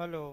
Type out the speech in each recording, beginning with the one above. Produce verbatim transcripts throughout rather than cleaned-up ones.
Hello.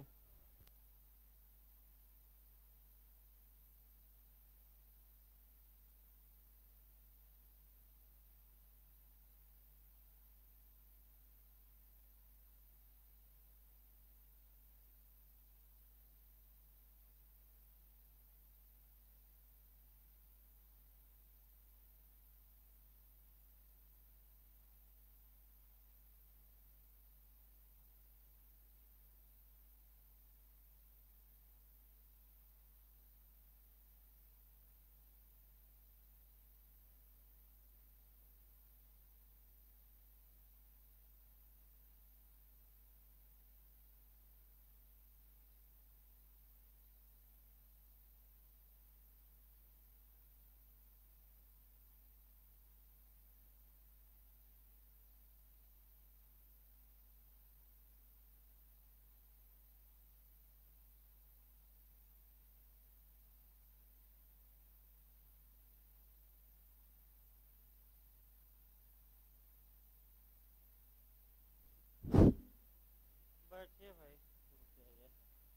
बैठिए भाई, शुरू किया जाए।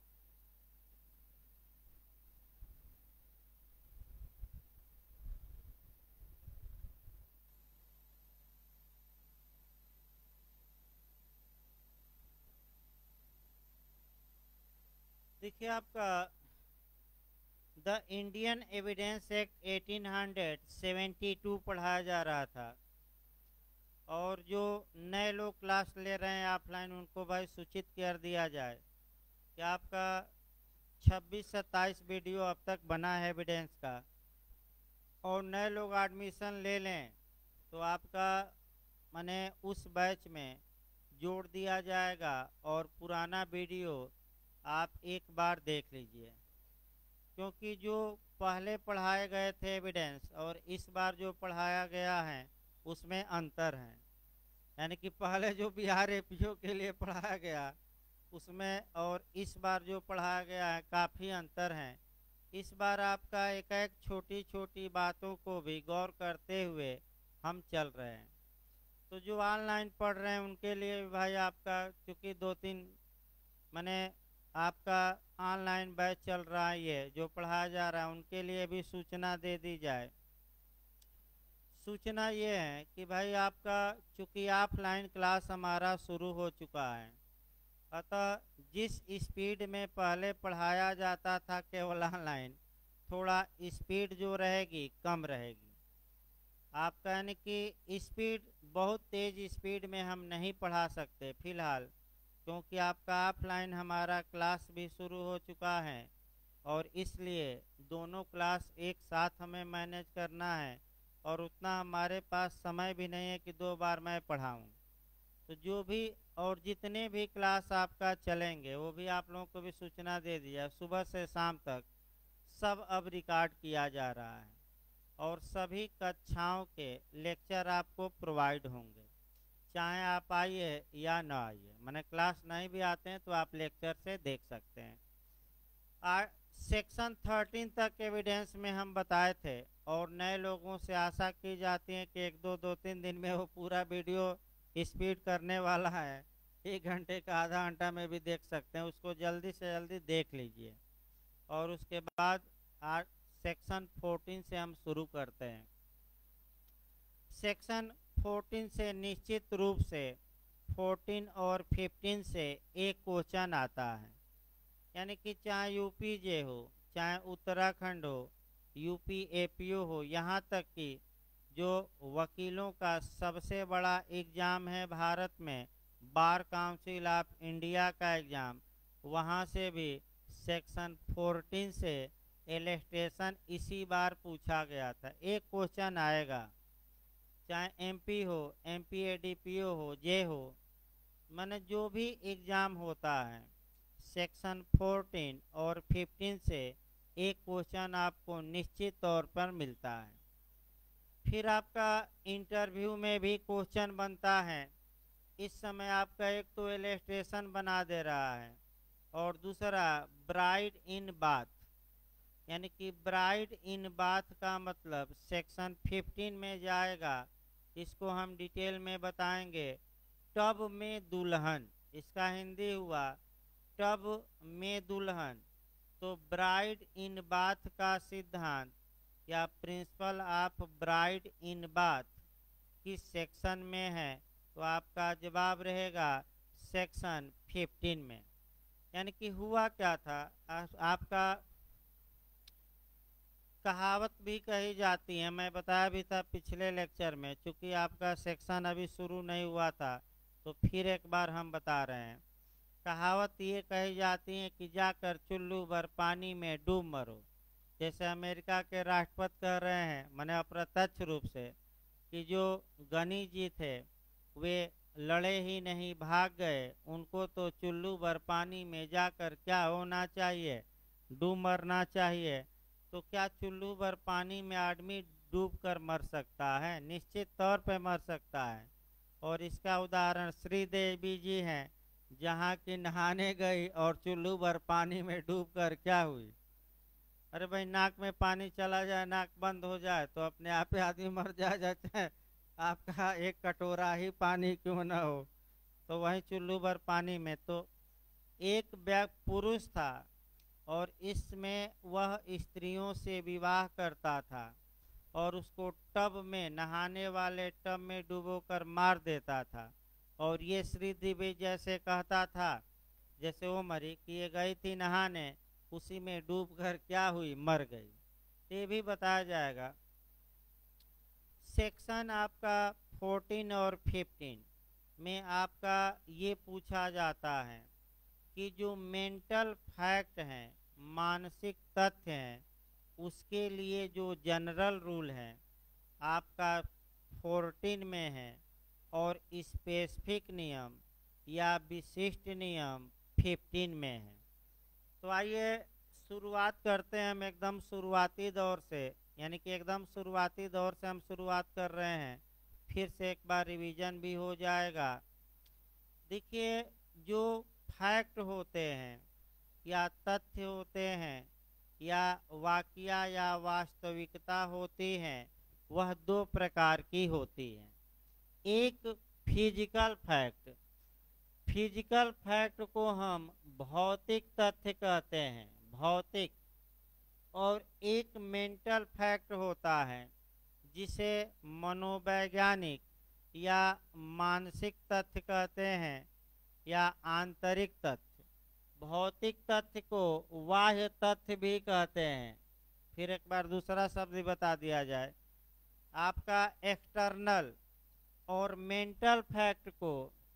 देखिए, आपका द इंडियन एविडेंस एक्ट अठारह सौ बहत्तर पढ़ाया जा रहा था। और जो नए लोग क्लास ले रहे हैं ऑफलाइन, उनको भाई सूचित कर दिया जाए कि आपका छब्बीस सत्ताईस वीडियो अब तक बना है एविडेंस का। और नए लोग एडमिशन ले लें तो आपका माने उस बैच में जोड़ दिया जाएगा। और पुराना वीडियो आप एक बार देख लीजिए, क्योंकि जो पहले पढ़ाए गए थे एविडेंस और इस बार जो पढ़ाया गया है उसमें अंतर है। यानी कि पहले जो बिहार एपीओ के लिए पढ़ाया गया उसमें और इस बार जो पढ़ाया गया है काफ़ी अंतर है। इस बार आपका एक एक छोटी छोटी बातों को भी गौर करते हुए हम चल रहे हैं। तो जो ऑनलाइन पढ़ रहे हैं उनके लिए भी भाई आपका, क्योंकि दो तीन मैंने आपका ऑनलाइन बैच चल रहा है, ये जो पढ़ाया जा रहा है उनके लिए भी सूचना दे दी जाए। सूचना ये है कि भाई आपका चूँकि ऑफलाइन क्लास हमारा शुरू हो चुका है, अतः जिस स्पीड में पहले पढ़ाया जाता था केवल ऑनलाइन, थोड़ा स्पीड जो रहेगी कम रहेगी। आपका यानी कि स्पीड बहुत तेज़ स्पीड में हम नहीं पढ़ा सकते फ़िलहाल, क्योंकि आपका ऑफलाइन हमारा क्लास भी शुरू हो चुका है। और इसलिए दोनों क्लास एक साथ हमें मैनेज करना है, और उतना हमारे पास समय भी नहीं है कि दो बार मैं पढ़ाऊँ। तो जो भी और जितने भी क्लास आपका चलेंगे वो भी आप लोगों को भी सूचना दे दिया, सुबह से शाम तक सब अब रिकॉर्ड किया जा रहा है। और सभी कक्षाओं के लेक्चर आपको प्रोवाइड होंगे, चाहे आप आइए या ना आइए। मैंने क्लास नहीं भी आते हैं तो आप लेक्चर से देख सकते हैं। आ, सेक्शन थर्टीन तक एविडेंस में हम बताए थे, और नए लोगों से आशा की जाती है कि एक दो दो तीन दिन में वो पूरा वीडियो स्पीड करने वाला है। एक घंटे का आधा घंटा में भी देख सकते हैं, उसको जल्दी से जल्दी देख लीजिए। और उसके बाद आज सेक्शन फोर्टीन से हम शुरू करते हैं। सेक्शन फोर्टीन से निश्चित रूप से फोर्टीन और फिफ्टीन से एक क्वेश्चन आता है। यानी कि चाहे यूपी जे हो, चाहे उत्तराखंड हो, यूपी एपीओ हो, यहाँ तक कि जो वकीलों का सबसे बड़ा एग्ज़ाम है भारत में, बार काउंसिल ऑफ इंडिया का एग्ज़ाम, वहाँ से भी सेक्शन फोर्टीन से एलिस्टेशन इसी बार पूछा गया था। एक क्वेश्चन आएगा, चाहे एमपी हो, एमपी एडीपीओ हो, जे हो, माने जो भी एग्ज़ाम होता है सेक्शन फोर्टीन और फिफ्टीन से एक क्वेश्चन आपको निश्चित तौर पर मिलता है। फिर आपका इंटरव्यू में भी क्वेश्चन बनता है। इस समय आपका एक तो इलस्ट्रेशन बना दे रहा है, और दूसरा ब्राइड इन बाथ। यानी कि ब्राइड इन बाथ का मतलब सेक्शन फिफ्टीन में जाएगा, इसको हम डिटेल में बताएंगे। टब में दुल्हन, इसका हिंदी हुआ टब में दुल्हन, तो ब्राइड इन बाथ का सिद्धांत या principle of bride in bath किस सेक्शन में है? तो आपका जवाब रहेगा सेक्शन फिफ्टीन में। यानी कि हुआ क्या था, आ, आपका कहावत भी कही जाती है, मैं बताया भी था पिछले लेक्चर में, चूंकि आपका सेक्शन अभी शुरू नहीं हुआ था तो फिर एक बार हम बता रहे हैं। कहावत ये कही जाती है कि जाकर चुल्लू भर पानी में डूब मरो। जैसे अमेरिका के राष्ट्रपति कह रहे हैं, मैंने अप्रत्यक्ष रूप से, कि जो गनी जी थे वे लड़े ही नहीं, भाग गए, उनको तो चुल्लू भर पानी में जाकर क्या होना चाहिए? डूब मरना चाहिए। तो क्या चुल्लू भर पानी में आदमी डूब कर मर सकता है? निश्चित तौर पे मर सकता है। और इसका उदाहरण श्रीदेवी जी हैं, जहाँ की नहाने गई और चुल्लू भर पानी में डूब कर क्या हुई? अरे भाई, नाक में पानी चला जाए, नाक बंद हो जाए तो अपने आप ही आदमी मर जा जाता है, आपका एक कटोरा ही पानी क्यों ना हो। तो वही चुल्लू भर पानी में, तो एक व्यक्ति पुरुष था और इसमें वह स्त्रियों से विवाह करता था और उसको टब में, नहाने वाले टब में डुबोकर मार देता था। और ये श्रीदेवी जैसे कहता था, जैसे वो मरी कि ये गई थी नहाने, उसी में डूब कर क्या हुई? मर गई। ये भी बताया जाएगा। सेक्शन आपका फोर्टीन और फिफ्टीन में आपका ये पूछा जाता है कि जो मेंटल फैक्ट हैं, मानसिक तथ्य हैं, उसके लिए जो जनरल रूल है आपका फोर्टीन में है और स्पेसिफिक नियम या विशिष्ट नियम फिफ्टीन में है। तो आइए शुरुआत करते हैं हम एकदम शुरुआती दौर से, यानी कि एकदम शुरुआती दौर से हम शुरुआत कर रहे हैं, फिर से एक बार रिवीजन भी हो जाएगा। देखिए, जो फैक्ट होते हैं या तथ्य होते हैं या वाकया या वास्तविकता होती है, वह दो प्रकार की होती है। एक फिजिकल फैक्ट, फिजिकल फैक्ट को हम भौतिक तथ्य कहते हैं, भौतिक। और एक मेंटल फैक्ट होता है जिसे मनोवैज्ञानिक या मानसिक तथ्य कहते हैं या आंतरिक तथ्य। भौतिक तथ्य को बाह्य तथ्य भी कहते हैं। फिर एक बार दूसरा शब्द बता दिया जाए, आपका एक्सटर्नल और मेंटल फैक्ट को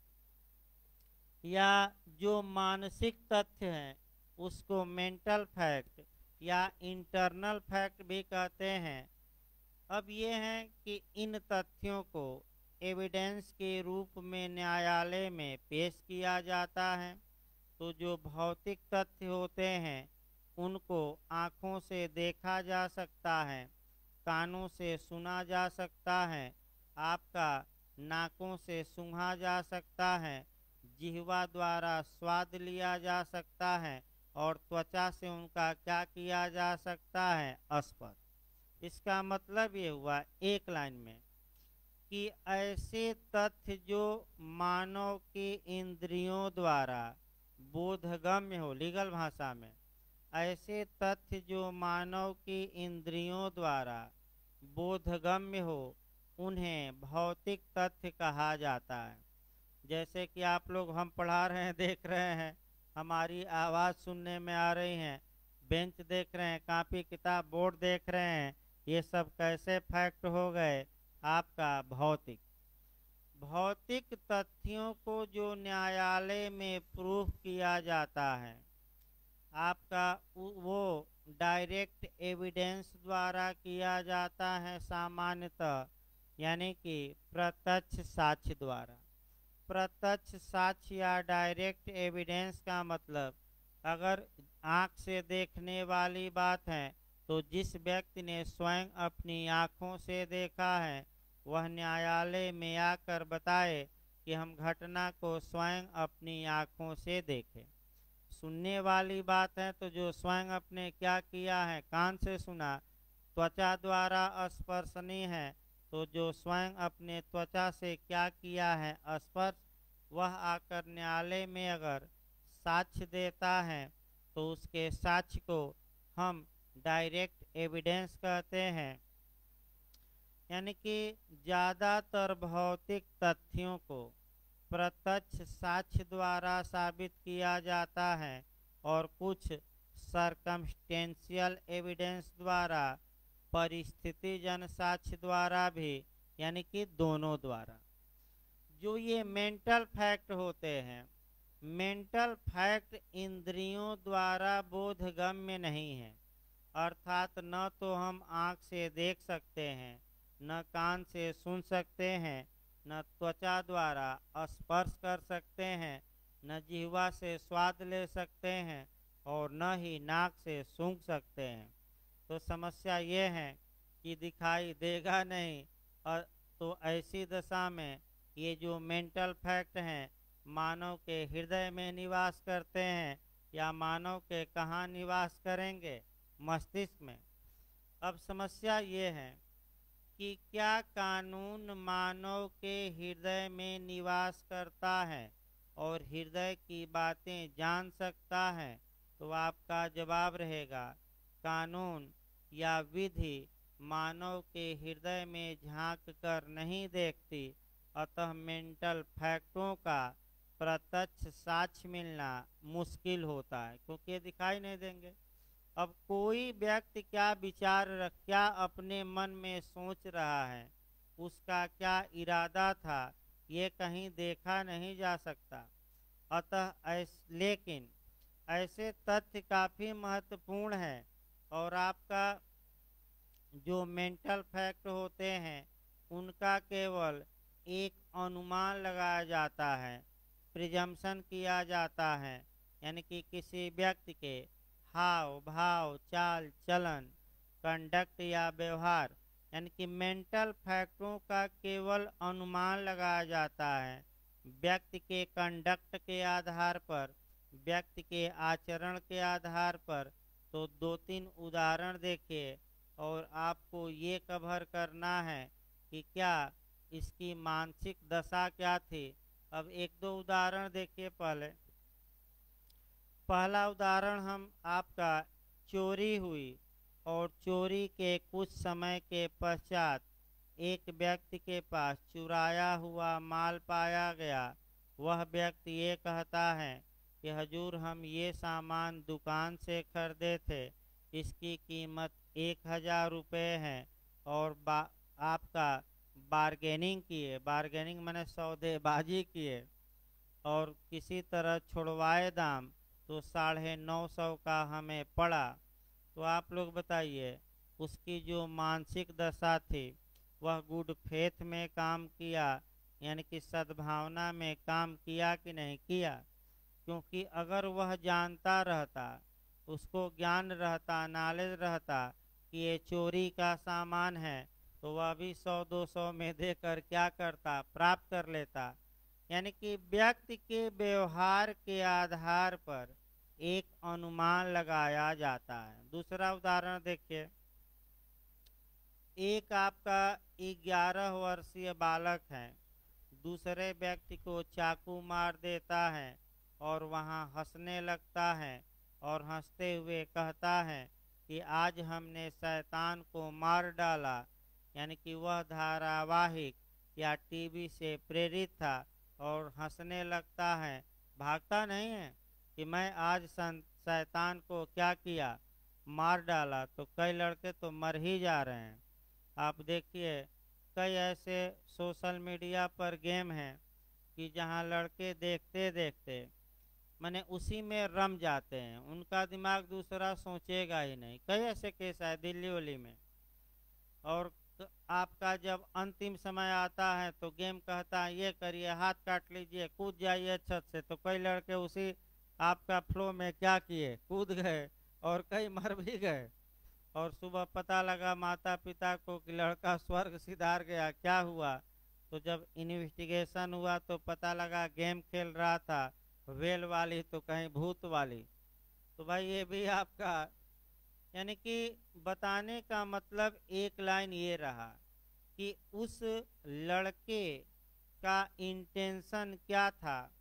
या जो मानसिक तथ्य हैं उसको मेंटल फैक्ट या इंटरनल फैक्ट भी कहते हैं। अब ये है कि इन तथ्यों को एविडेंस के रूप में न्यायालय में पेश किया जाता है। तो जो भौतिक तथ्य होते हैं उनको आँखों से देखा जा सकता है, कानों से सुना जा सकता है, आपका नाकों से सूंघा जा सकता है, जिह्वा द्वारा स्वाद लिया जा सकता है और त्वचा से उनका क्या किया जा सकता है? स्पर्श। इसका मतलब ये हुआ एक लाइन में कि ऐसे तथ्य जो मानव की इंद्रियों द्वारा बोधगम्य हो, लीगल भाषा में ऐसे तथ्य जो मानव की इंद्रियों द्वारा बोधगम्य हो, उन्हें भौतिक तथ्य कहा जाता है। जैसे कि आप लोग, हम पढ़ा रहे हैं, देख रहे हैं, हमारी आवाज़ सुनने में आ रही है, बेंच देख रहे हैं, कापी किताब बोर्ड देख रहे हैं, ये सब कैसे फैक्ट हो गए? आपका भौतिक। भौतिक तथ्यों को जो न्यायालय में प्रूफ किया जाता है, आपका वो डायरेक्ट एविडेंस द्वारा किया जाता है सामान्यतः, यानी कि प्रत्यक्ष साक्ष्य द्वारा। प्रत्यक्ष साक्ष्य या डायरेक्ट एविडेंस का मतलब, अगर आँख से देखने वाली बात है तो जिस व्यक्ति ने स्वयं अपनी आँखों से देखा है वह न्यायालय में आकर बताए कि हम घटना को स्वयं अपनी आँखों से देखें। सुनने वाली बात है तो जो स्वयं अपने क्या किया है, कान से सुना, त्वचा द्वारा स्पर्शनीय है, तो जो स्वयं अपने त्वचा से क्या किया है, स्पर्श, वह आकर न्यायालय में अगर साक्ष्य देता है तो उसके साक्ष्य को हम डायरेक्ट एविडेंस कहते हैं। यानी कि ज़्यादातर भौतिक तथ्यों को प्रत्यक्ष साक्ष्य द्वारा साबित किया जाता है और कुछ सर्कमस्टेंशियल एविडेंस द्वारा, परिस्थितिजन्य साक्ष्य द्वारा भी, यानी कि दोनों द्वारा। जो ये मेंटल फैक्ट होते हैं, मेंटल फैक्ट इंद्रियों द्वारा बोधगम्य नहीं है, अर्थात न तो हम आँख से देख सकते हैं, न कान से सुन सकते हैं, न त्वचा द्वारा स्पर्श कर सकते हैं, न जिह्वा से स्वाद ले सकते हैं और न ही नाक से सूंघ सकते हैं। तो समस्या ये है कि दिखाई देगा नहीं, और तो ऐसी दशा में ये जो मेंटल फैक्ट हैं मानव के हृदय में निवास करते हैं, या मानव के कहाँ निवास करेंगे? मस्तिष्क में। अब समस्या ये है कि क्या कानून मानव के हृदय में निवास करता है और हृदय की बातें जान सकता है? तो आपका जवाब रहेगा कानून या विधि मानव के हृदय में झांक कर नहीं देखती, अतः मेंटल फैक्टों का प्रत्यक्ष साक्ष्य मिलना मुश्किल होता है, क्योंकि ये दिखाई नहीं देंगे। अब कोई व्यक्ति क्या विचार रख क्या अपने मन में सोच रहा है, उसका क्या इरादा था, ये कहीं देखा नहीं जा सकता। अतः ऐस लेकिन ऐसे तथ्य काफ़ी महत्वपूर्ण है और आपका जो मेंटल फैक्ट होते हैं उनका केवल एक अनुमान लगाया जाता है, प्रिजम्पशन किया जाता है, यानी कि किसी व्यक्ति के हाव भाव, चाल चलन, कंडक्ट या व्यवहार, यानी कि मेंटल फैक्टरों का केवल अनुमान लगाया जाता है व्यक्ति के कंडक्ट के आधार पर, व्यक्ति के आचरण के आधार पर। तो दो तीन उदाहरण देखिए और आपको ये कवर करना है कि क्या इसकी मानसिक दशा क्या थी। अब एक दो उदाहरण देखिए। पहले पहला उदाहरण हम आपका चोरी हुई और चोरी के कुछ समय के पश्चात एक व्यक्ति के पास चुराया हुआ माल पाया गया। वह व्यक्ति ये कहता है कि हजूर हम ये सामान दुकान से खरीदे थे, इसकी कीमत एक हज़ार रुपये है और बा, आपका बारगेनिंग किए, बारगेनिंग मैंने सौदेबाजी किए और किसी तरह छुड़वाए दाम, तो साढ़े नौ सौ का हमें पड़ा। तो आप लोग बताइए उसकी जो मानसिक दशा थी वह गुड फेथ में काम किया, यानी कि सद्भावना में काम किया कि नहीं किया? क्योंकि अगर वह जानता रहता, उसको ज्ञान रहता, नॉलेज रहता कि ये चोरी का सामान है, तो वह भी सौ दो सौ में देकर क्या करता? प्राप्त कर लेता। यानी कि व्यक्ति के व्यवहार के आधार पर एक अनुमान लगाया जाता है। दूसरा उदाहरण देखिए। एक आपका ग्यारह वर्षीय बालक है, दूसरे व्यक्ति को चाकू मार देता है और वहाँ हंसने लगता है और हंसते हुए कहता है कि आज हमने शैतान को मार डाला। यानी कि वह धारावाहिक या टीवी से प्रेरित था और हंसने लगता है, भागता नहीं है कि मैं आज शैतान को क्या किया? मार डाला। तो कई लड़के तो मर ही जा रहे हैं। आप देखिए कई ऐसे सोशल मीडिया पर गेम हैं कि जहां लड़के देखते देखते माने उसी में रम जाते हैं, उनका दिमाग दूसरा सोचेगा ही नहीं। कई ऐसे केस है दिल्ली वली में। और आपका जब अंतिम समय आता है तो गेम कहता है ये करिए, हाथ काट लीजिए, कूद जाइए छत से। तो कई लड़के उसी आपका फ्लो में क्या किए? कूद गए और कई मर भी गए। और सुबह पता लगा माता पिता को कि लड़का स्वर्ग सिधार गया। क्या हुआ? तो जब इन्वेस्टिगेशन हुआ तो पता लगा गेम खेल रहा था वेल वाली तो कहीं भूत वाली। तो भाई ये भी आपका, यानी कि बताने का मतलब एक लाइन ये रहा कि उस लड़के का इंटेंशन क्या था,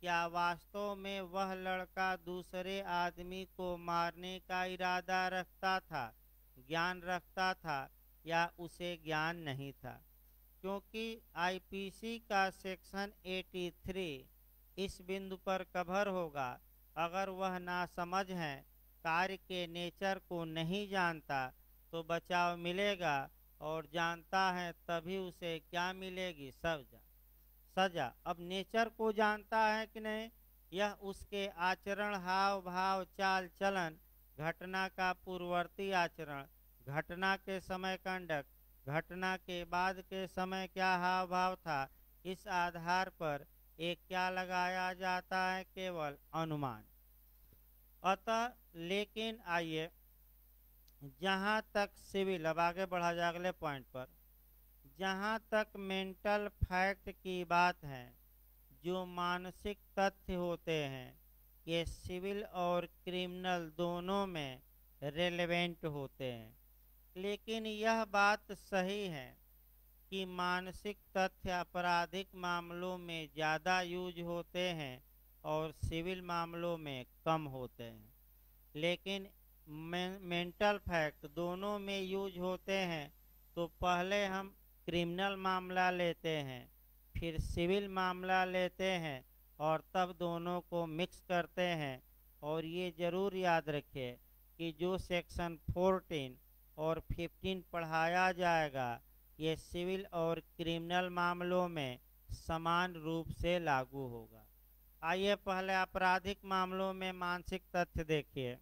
क्या वास्तव में वह लड़का दूसरे आदमी को मारने का इरादा रखता था, ज्ञान रखता था, या उसे ज्ञान नहीं था? क्योंकि आईपीसी का सेक्शन तिरासी इस बिंदु पर कवर होगा। अगर वह नासमझ है, कार्य के नेचर को नहीं जानता, तो बचाव मिलेगा, और जानता है तभी उसे क्या मिलेगी? सजा। सजा। अब नेचर को जानता है कि नहीं, यह उसके आचरण, हाव भाव, चाल चलन, घटना का पूर्ववर्ती आचरण, घटना के समय कंडक्ट, घटना के बाद के समय क्या हाव भाव था, इस आधार पर एक क्या लगाया जाता है? केवल अनुमान। अतः लेकिन आइए, जहाँ तक सिविल, अब आगे बढ़ा जाए अगले पॉइंट पर, जहाँ तक मेंटल फैक्ट की बात है, जो मानसिक तथ्य होते हैं, ये सिविल और क्रिमिनल दोनों में रेलेवेंट होते हैं। लेकिन यह बात सही है कि मानसिक तथ्य आपराधिक मामलों में ज़्यादा यूज होते हैं और सिविल मामलों में कम होते हैं। लेकिन मेंटल फैक्ट दोनों में यूज होते हैं। तो पहले हम क्रिमिनल मामला लेते हैं, फिर सिविल मामला लेते हैं, और तब दोनों को मिक्स करते हैं। और ये ज़रूर याद रखिए कि जो सेक्शन चौदह और पंद्रह पढ़ाया जाएगा, ये सिविल और क्रिमिनल मामलों में समान रूप से लागू होगा। आइए पहले आपराधिक मामलों में मानसिक तथ्य देखिए।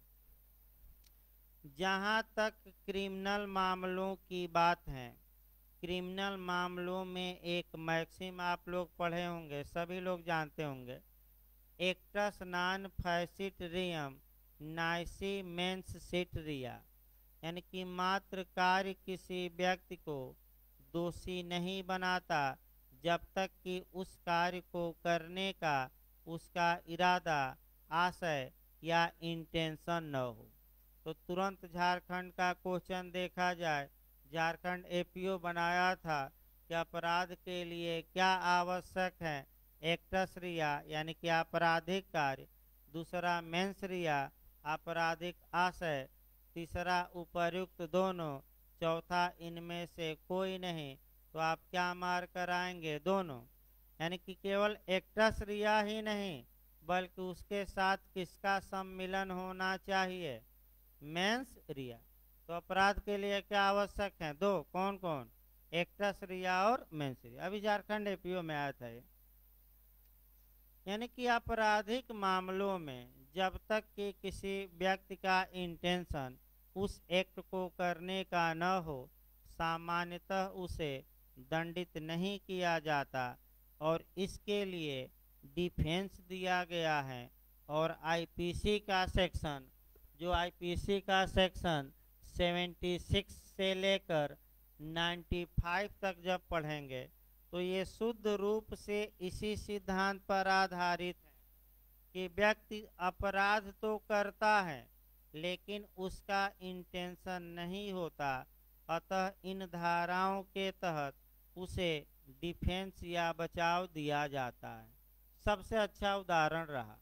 जहाँ तक क्रिमिनल मामलों की बात है, क्रिमिनल मामलों में एक मैक्सिम आप लोग पढ़े होंगे, सभी लोग जानते होंगे, actus non facit reum nisi mens sit rea, यानी कि मात्र कार्य किसी व्यक्ति को दोषी नहीं बनाता जब तक कि उस कार्य को करने का उसका इरादा, आशय या इंटेंशन न हो। तो तुरंत झारखंड का क्वेश्चन देखा जाए, झारखंड एपीओ बनाया था कि अपराध के लिए क्या आवश्यक है? एक्टस रिया यानी कि आपराधिक कार्य, दूसरा मेंस रिया आपराधिक आशय, तीसरा उपर्युक्त दोनों, चौथा इनमें से कोई नहीं। तो आप क्या मार कर आएंगे? दोनों। यानी कि केवल एक्टस रिया ही नहीं, बल्कि उसके साथ किसका सम्मिलन होना चाहिए? Mens rea. तो अपराध के लिए क्या आवश्यक है? दो। कौन कौन? एक्टस रिया और मेंस रिया। अभी झारखंड एपीओ में आया था ये। यानी कि आपराधिक मामलों में जब तक कि किसी व्यक्ति का इंटेंशन उस एक्ट को करने का न हो, सामान्यतः उसे दंडित नहीं किया जाता, और इसके लिए डिफेंस दिया गया है। और आईपीसी का सेक्शन, जो आईपीसी का सेक्शन छिहत्तर से लेकर पचानवे तक जब पढ़ेंगे, तो ये शुद्ध रूप से इसी सिद्धांत पर आधारित है कि व्यक्ति अपराध तो करता है, लेकिन उसका इंटेंशन नहीं होता। अतः इन धाराओं के तहत उसे डिफेंस या बचाव दिया जाता है। सबसे अच्छा उदाहरण रहा।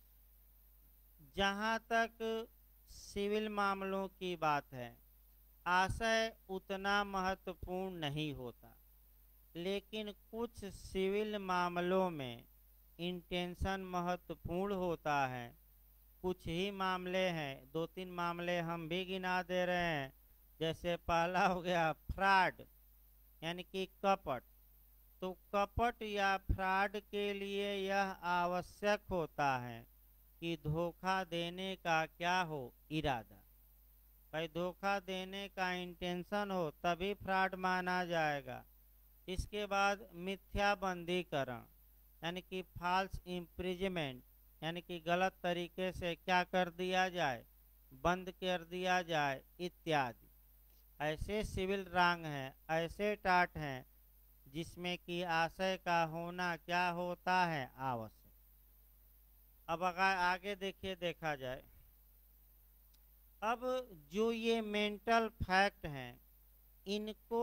जहाँ तक सिविल मामलों की बात है, आशय उतना महत्वपूर्ण नहीं होता, लेकिन कुछ सिविल मामलों में इंटेंशन महत्वपूर्ण होता है। कुछ ही मामले हैं, दो तीन मामले हम भी गिना दे रहे हैं। जैसे पहला हो गया फ्रॉड, यानी कि कपट। तो कपट या फ्रॉड के लिए यह आवश्यक होता है कि धोखा देने का क्या हो? इरादा। भाई धोखा देने का इंटेंशन हो तभी फ्रॉड माना जाएगा। इसके बाद मिथ्याबंदीकरण, यानी कि फॉल्स इम्प्रिजमेंट, यानी कि गलत तरीके से क्या कर दिया जाए? बंद कर दिया जाए, इत्यादि। ऐसे सिविल रॉन्ग हैं, ऐसे टाट हैं जिसमें कि आशय का होना क्या होता है? आवश्यक। अब अगर आगे देखिए, देखा जाए, अब जो ये मेंटल फैक्ट हैं, इनको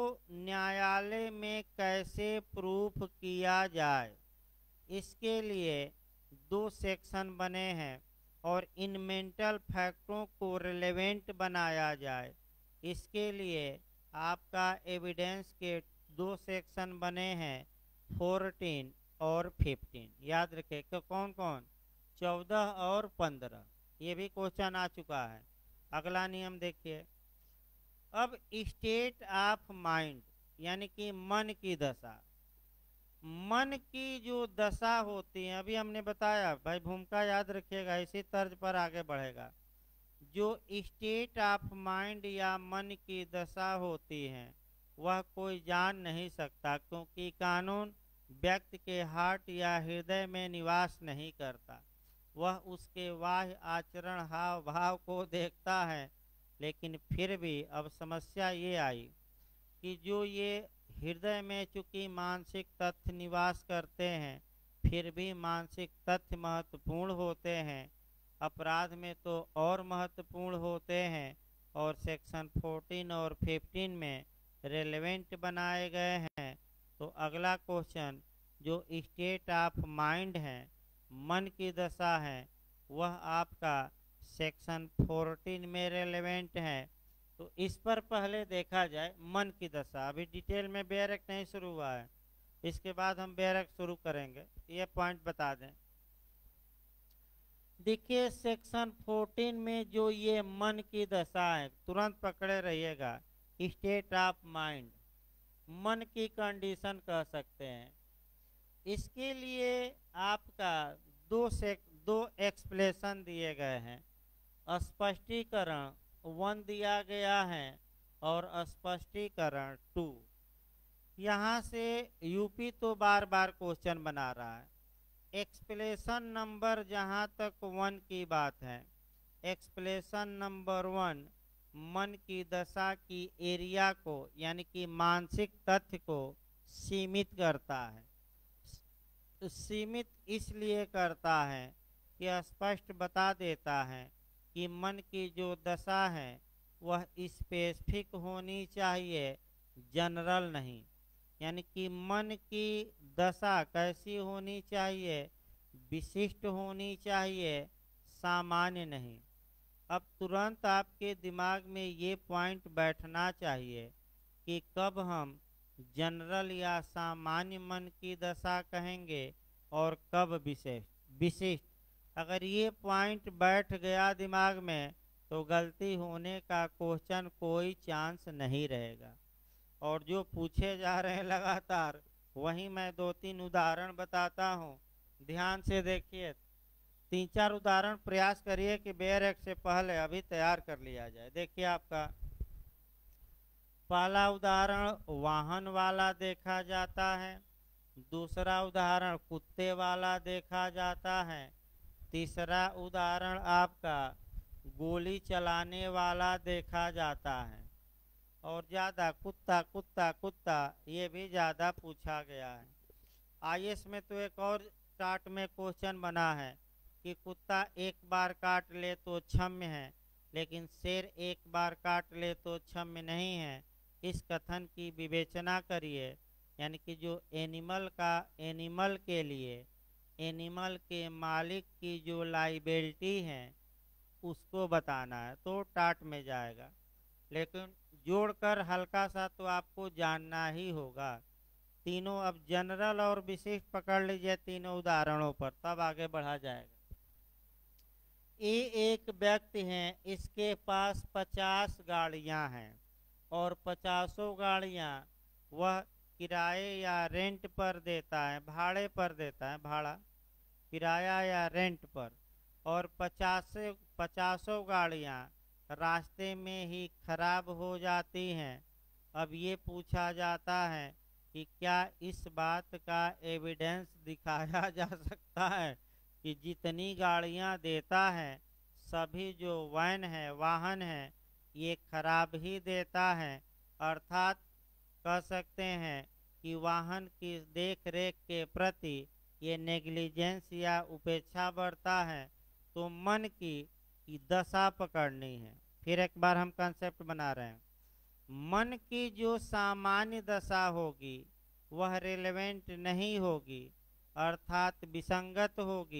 न्यायालय में कैसे प्रूफ किया जाए? इसके लिए दो सेक्शन बने हैं और इन मेंटल फैक्टरों को रिलेवेंट बनाया जाए, इसके लिए आपका एविडेंस के दो सेक्शन बने हैं, फोर्टीन और फिफ्टीन। याद रखें कि कौन कौन, चौदह और पंद्रह। ये भी क्वेश्चन आ चुका है। अगला नियम देखिए। अब स्टेट ऑफ माइंड यानी कि मन की दशा, मन की जो दशा होती है, अभी हमने बताया भाई, भूमिका याद रखिएगा, इसी तर्ज पर आगे बढ़ेगा। जो स्टेट ऑफ माइंड या मन की दशा होती है वह कोई जान नहीं सकता, क्योंकि कानून व्यक्ति के हार्ट या हृदय में निवास नहीं करता। वह उसके बाह्य आचरण हाव भाव को देखता है। लेकिन फिर भी अब समस्या ये आई कि जो ये हृदय में चूंकि मानसिक तथ्य निवास करते हैं, फिर भी मानसिक तथ्य महत्वपूर्ण होते हैं, अपराध में तो और महत्वपूर्ण होते हैं, और सेक्शन फोर्टीन और फिफ्टीन में रेलेवेंट बनाए गए हैं। तो अगला क्वेश्चन, जो स्टेट ऑफ माइंड है, मन की दशा है, वह आपका सेक्शन फोर्टीन में रेलेवेंट है। तो इस पर पहले देखा जाए मन की दशा। अभी डिटेल में बेयरक नहीं शुरू हुआ है, इसके बाद हम बेयरक शुरू करेंगे। ये पॉइंट बता दें। देखिए सेक्शन फोर्टीन में जो ये मन की दशा है, तुरंत पकड़े रहिएगा, स्टेट ऑफ माइंड, मन की कंडीशन कह सकते हैं। इसके लिए आपका दो से दो एक्सप्लेनेशन दिए गए हैं। स्पष्टीकरण वन दिया गया है और स्पष्टीकरण टू। यहाँ से यूपी तो बार बार क्वेश्चन बना रहा है। एक्सप्लेनेशन नंबर जहाँ तक वन की बात है, एक्सप्लेनेशन नंबर वन मन की दशा की एरिया को यानी कि मानसिक तथ्य को सीमित करता है। सीमित इसलिए करता है कि स्पष्ट बता देता है कि मन की जो दशा है वह स्पेसिफिक होनी चाहिए, जनरल नहीं। यानी कि मन की दशा कैसी होनी चाहिए, विशिष्ट होनी चाहिए, सामान्य नहीं। अब तुरंत आपके दिमाग में ये पॉइंट बैठना चाहिए कि कब हम जनरल या सामान्य मन की दशा कहेंगे और कब विशिष्ट विशिष्ट अगर ये पॉइंट बैठ गया दिमाग में तो गलती होने का क्वेश्चन कोई चांस नहीं रहेगा। और जो पूछे जा रहे हैं लगातार, वहीं मैं दो तीन उदाहरण बताता हूँ, ध्यान से देखिए। तीन चार उदाहरण प्रयास करिए कि बेयर एक्ट से पहले अभी तैयार कर लिया जाए। देखिए आपका पहला उदाहरण वाहन वाला देखा जाता है, दूसरा उदाहरण कुत्ते वाला देखा जाता है, तीसरा उदाहरण आपका गोली चलाने वाला देखा जाता है। और ज़्यादा कुत्ता कुत्ता कुत्ता ये भी ज़्यादा पूछा गया है। आई एस में तो एक और टाट में क्वेश्चन बना है कि कुत्ता एक बार काट ले तो क्षम्य है, लेकिन शेर एक बार काट ले तो क्षम्य नहीं है। इस कथन की विवेचना करिए। यानी कि जो एनिमल का एनिमल के लिए एनिमल के मालिक की जो लाइबिलिटी है उसको बताना है, तो टाट में जाएगा। लेकिन जोड़कर हल्का सा तो आपको जानना ही होगा। तीनों अब जनरल और विशिष्ट पकड़ लीजिए तीनों उदाहरणों पर, तब आगे बढ़ा जाएगा। ये एक व्यक्ति हैं, इसके पास पचास गाड़ियां हैं और पचासों गाड़ियां वह किराए या रेंट पर देता है, भाड़े पर देता है, भाड़ा किराया या रेंट पर। और पचास पचासों गाड़ियां रास्ते में ही खराब हो जाती हैं। अब ये पूछा जाता है कि क्या इस बात का एविडेंस दिखाया जा सकता है कि जितनी गाड़ियां देता है सभी जो वैन है वाहन है ये खराब ही देता है। अर्थात कह सकते हैं कि वाहन की देख रेख के प्रति ये नेग्लिजेंस या उपेक्षा बढ़ता है। तो मन की दशा पकड़नी है। फिर एक बार हम कंसेप्ट बना रहे हैं। मन की जो सामान्य दशा होगी वह रिलेवेंट नहीं होगी, अर्थात विसंगत होगी,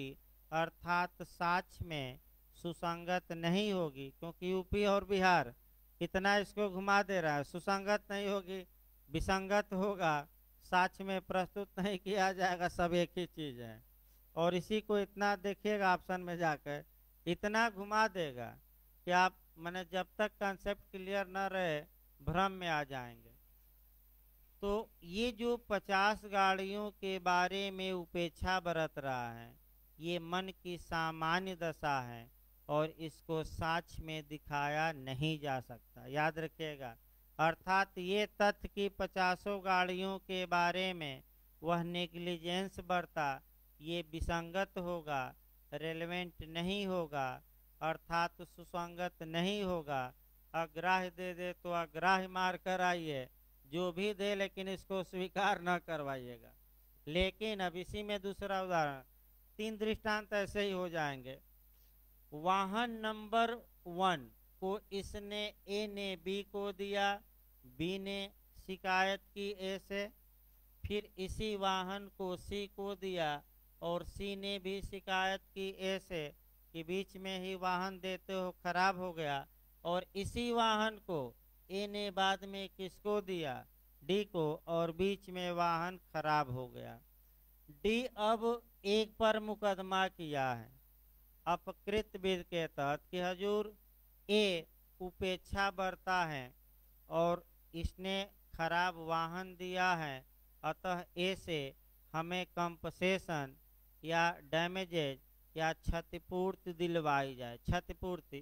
अर्थात साक्ष्य में सुसंगत नहीं होगी, क्योंकि यूपी और बिहार कितना इसको घुमा दे रहा है। सुसंगत नहीं होगी, विसंगत होगा, साक्ष्य में प्रस्तुत नहीं किया जाएगा, सब एक ही चीज है। और इसी को इतना देखिएगा ऑप्शन में जाकर, इतना घुमा देगा कि आप मैंने जब तक कंसेप्ट क्लियर न रहे भ्रम में आ जाएंगे। तो ये जो पचास गाड़ियों के बारे में उपेक्षा बरत रहा है, ये मन की सामान्य दशा है और इसको साक्ष्य में दिखाया नहीं जा सकता, याद रखिएगा। अर्थात ये तथ्य कि पचासों गाड़ियों के बारे में वह नेग्लिजेंस बरता, ये विसंगत होगा, रेलेवेंट नहीं होगा, अर्थात सुसंगत नहीं होगा। अग्राह्य दे दे तो अग्राह्य मार कर आइए, जो भी दे लेकिन इसको स्वीकार न करवाइएगा। लेकिन अब इसी में दूसरा उदाहरण, तीन दृष्टांत ऐसे ही हो जाएंगे। वाहन नंबर वन को इसने ए ने बी को दिया, बी ने शिकायत की ए से, फिर इसी वाहन को सी को दिया और सी ने भी शिकायत की ए से कि बीच में ही वाहन देते हो खराब हो गया, और इसी वाहन को ए ने बाद में किसको दिया, डी को, और बीच में वाहन खराब हो गया। डी अब एक पर मुकदमा किया है अपकृत विधि के तहत कि हजूर ए उपेक्षा बरता है और इसने खराब वाहन दिया है, अतः ए से हमें कंपसेशन या डैमेजेज या क्षतिपूर्ति दिलवाई जाए, क्षतिपूर्ति।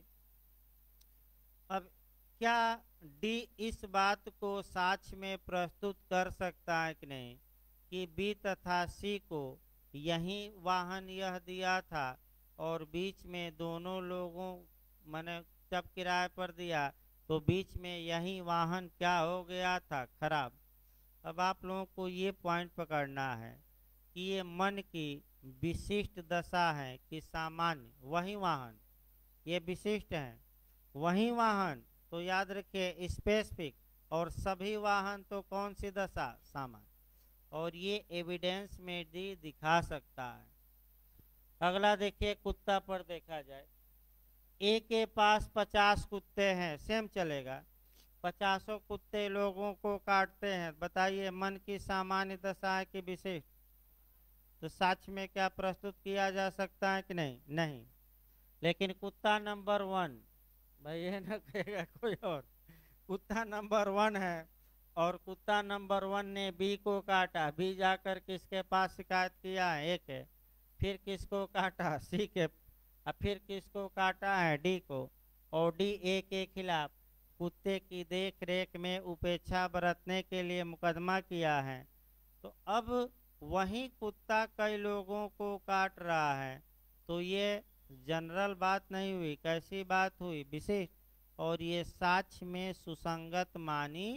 अब क्या डी इस बात को साक्ष्य में प्रस्तुत कर सकता है कि नहीं कि बी तथा सी को यही वाहन यह दिया था और बीच में दोनों लोगों मैंने जब किराए पर दिया तो बीच में यही वाहन क्या हो गया था, खराब। अब आप लोगों को ये पॉइंट पकड़ना है कि ये मन की विशिष्ट दशा है कि सामान्य, वही वाहन, ये विशिष्ट है वही वाहन, तो याद रखिए स्पेसिफिक, और सभी वाहन तो कौन सी दशा, सामान्य, और ये एविडेंस में डी दिखा सकता है। अगला देखिए, कुत्ता पर देखा जाए, ए के पास पचास कुत्ते हैं, सेम चलेगा, पचासों कुत्ते लोगों को काटते हैं, बताइए मन की सामान्य दशा है कि विशिष्ट, तो साक्ष्य में क्या प्रस्तुत किया जा सकता है कि नहीं, नहीं। लेकिन कुत्ता नंबर वन, भाई ये ना कहेगा कोई और, कुत्ता नंबर वन है और कुत्ता नंबर वन ने बी को काटा, बी जाकर किसके पास शिकायत किया है, ए के, फिर किसको काटा, सी के, और फिर किसको काटा है, डी को, और डी ए के खिलाफ कुत्ते की देख रेख में उपेक्षा बरतने के लिए मुकदमा किया है। तो अब वही कुत्ता कई लोगों को काट रहा है, तो ये जनरल बात नहीं हुई, कैसी बात हुई, विशिष्ट, और ये साक्ष्य में सुसंगत मानी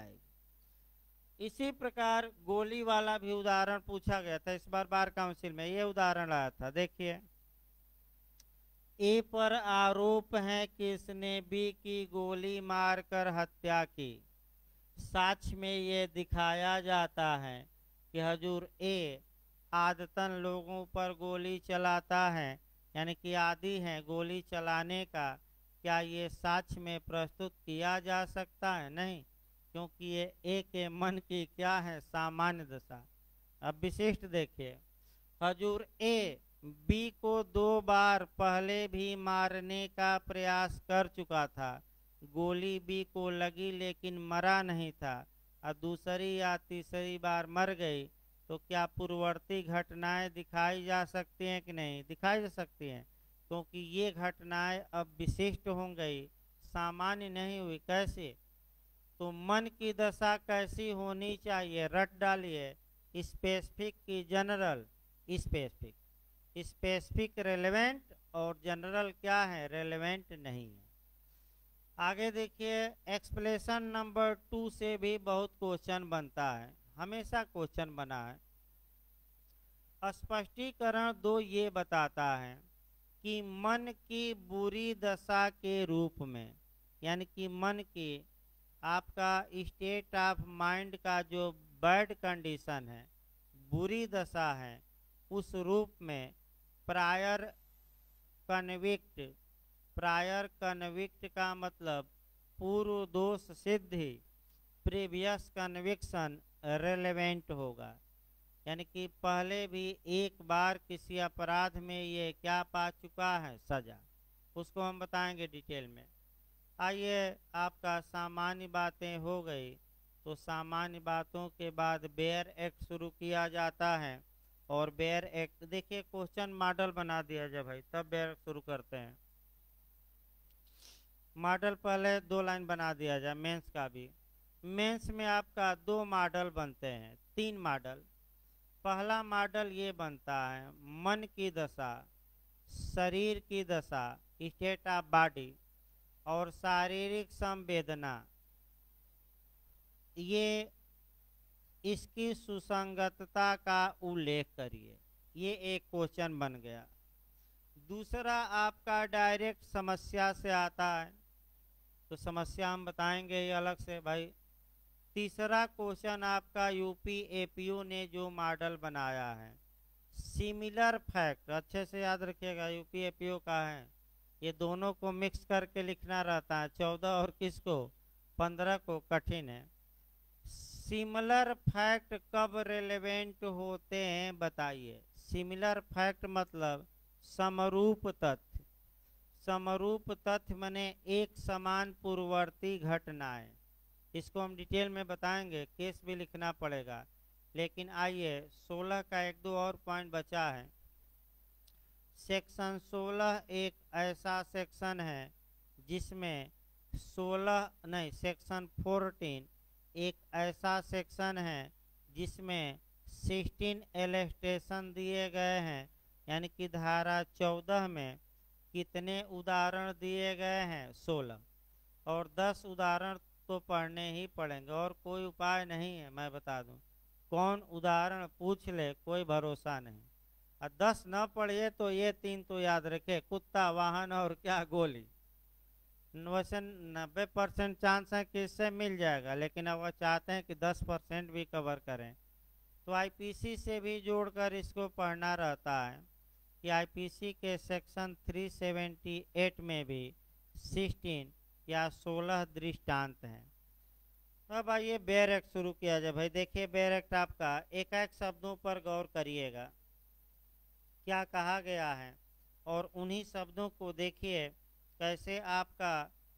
जाएगी। इसी प्रकार गोली वाला भी उदाहरण पूछा गया था इस बार बार काउंसिल में, ये उदाहरण आया था, देखिए। ए पर आरोप है कि इसने बी की गोली मारकर हत्या की, साक्ष्य में ये दिखाया जाता है कि हजूर ए आदतन लोगों पर गोली चलाता है, यानी कि आदी है गोली चलाने का, क्या ये साक्ष्य में प्रस्तुत किया जा सकता है, नहीं, क्योंकि ये ए के मन की क्या है, सामान्य दशा। अब विशिष्ट देखिए, हजूर ए बी को दो बार पहले भी मारने का प्रयास कर चुका था, गोली बी को लगी लेकिन मरा नहीं था, और दूसरी या तीसरी बार मर गई, तो क्या पूर्ववर्ती घटनाएं दिखाई जा सकती हैं कि नहीं, दिखाई जा सकती हैं, क्योंकि ये घटनाएं अब विशिष्ट हो गई, सामान्य नहीं हुई। कैसे, तो मन की दशा कैसी होनी चाहिए, रट डालिए, स्पेसिफिक की जनरल, स्पेसिफिक, स्पेसिफिक रेलेवेंट, और जनरल क्या है, रेलेवेंट नहीं है। आगे देखिए, एक्सप्लेनेशन नंबर टू से भी बहुत क्वेश्चन बनता है, हमेशा क्वेश्चन बना है। स्पष्टीकरण दो ये बताता है कि मन की बुरी दशा के रूप में, यानी कि मन की आपका स्टेट ऑफ माइंड का जो बैड कंडीशन है, बुरी दशा है, उस रूप में प्रायर कन्विक्ट, प्रायर कन्विक्ट का मतलब पूर्व दोष सिद्धि, प्रीवियस कन्विक्शन रेलेवेंट होगा, यानी कि पहले भी एक बार किसी अपराध में ये क्या पा चुका है, सजा, उसको हम बताएंगे डिटेल में। आइए, आपका सामान्य बातें हो गई, तो सामान्य बातों के बाद बेयर एक्ट शुरू किया जाता है। और बेयर एक्ट देखिए, क्वेश्चन मॉडल बना दिया जाए भाई, तब बेयर एक्ट शुरू करते हैं। मॉडल पहले दो लाइन बना दिया जाए, मेंस का भी। मेंस में आपका दो मॉडल बनते हैं, तीन मॉडल। पहला मॉडल ये बनता है मन की दशा, शरीर की दशा, स्टेट ऑफ बॉडी, और शारीरिक संवेदना, ये इसकी सुसंगतता का उल्लेख करिए। ये एक क्वेश्चन बन गया। दूसरा आपका डायरेक्ट समस्या से आता है, तो समस्या हम बताएंगे ये अलग से भाई। तीसरा क्वेश्चन आपका यूपी एपीयू ने जो मॉडल बनाया है, सिमिलर फैक्ट, अच्छे से याद रखिएगा, यूपी एपीयू का है, ये दोनों को मिक्स करके लिखना रहता है। चौदह और किसको, पंद्रह को कठिन है। सिमिलर फैक्ट कब रेलेवेंट होते हैं बताइए। सिमिलर फैक्ट मतलब समरूप तथ्य, समरूप तथ्य माने एक समान पूर्ववर्ती घटनाएं। इसको हम डिटेल में बताएंगे, केस भी लिखना पड़ेगा। लेकिन आइए, सोलह का एक दो और पॉइंट बचा है। सेक्शन सोलह एक ऐसा सेक्शन है जिसमें सोलह नहीं, सेक्शन फोर्टीन एक ऐसा सेक्शन है जिसमें सिक्सटीन एलिस्टेशन दिए गए हैं, यानी कि धारा चौदह में कितने उदाहरण दिए गए हैं, सोलह, और दस उदाहरण तो पढ़ने ही पड़ेंगे, और कोई उपाय नहीं है। मैं बता दूं, कौन उदाहरण पूछ ले कोई भरोसा नहीं। और दस न पढ़िए तो ये तीन तो याद रखे, कुत्ता, वाहन और क्या, गोली। वैसे नब्बे परसेंट चांस है कि इससे मिल जाएगा, लेकिन अब चाहते हैं कि दस परसेंट भी कवर करें, तो आईपीसी से भी जोड़कर इसको पढ़ना रहता है कि आईपीसी के सेक्शन तीन सौ अठहत्तर में भी सोलह या सोलह दृष्टांत हैं। अब आइए बेयर एक्ट शुरू किया जाए भाई। देखिए, बेयर एक्ट आपका एक एक शब्दों पर गौर करिएगा, क्या कहा गया है, और उन्हीं शब्दों को देखिए कैसे आपका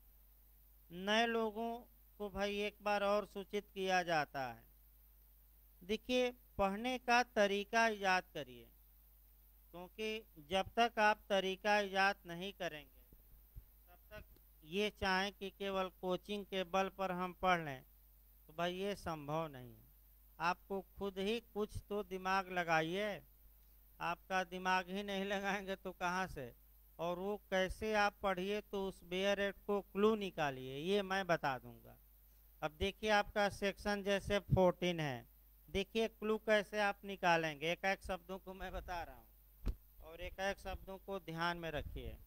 नए लोगों को भाई एक बार और सूचित किया जाता है। देखिए, पढ़ने का तरीका इजाद करिए, क्योंकि जब तक आप तरीका इजाद नहीं करेंगे तब तक ये चाहें कि केवल कोचिंग के बल पर हम पढ़ लें, तो भाई ये संभव नहीं है। आपको खुद ही कुछ तो दिमाग लगाइए। आपका दिमाग ही नहीं लगाएंगे तो कहाँ से, और वो कैसे आप पढ़िए, तो उस बेयर एक्ट को क्लू निकालिए, ये मैं बता दूंगा। अब देखिए, आपका सेक्शन जैसे फोर्टीन है, देखिए क्लू कैसे आप निकालेंगे। एक एक शब्दों को मैं बता रहा हूँ, और एक एक शब्दों को ध्यान में रखिए।